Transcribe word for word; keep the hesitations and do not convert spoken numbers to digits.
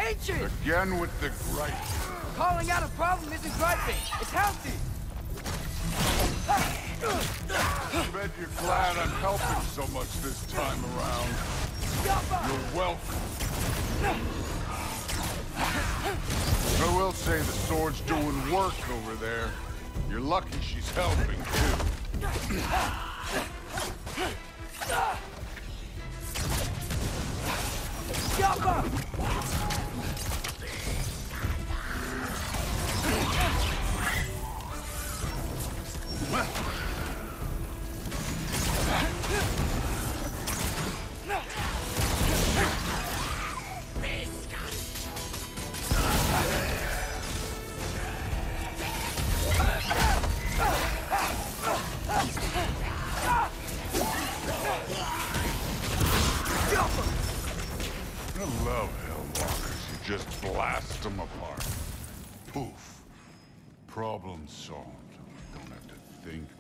ancient! Again with the gripe. Calling out a problem isn't griping. It's healthy. I bet you're glad I'm helping so much this time around. You're welcome. I will say the sword's doing work over there. You're lucky she's helping, too. Jumper! I love Hellwalkers. You just blast them apart. Poof. Problem solved. Don't have to think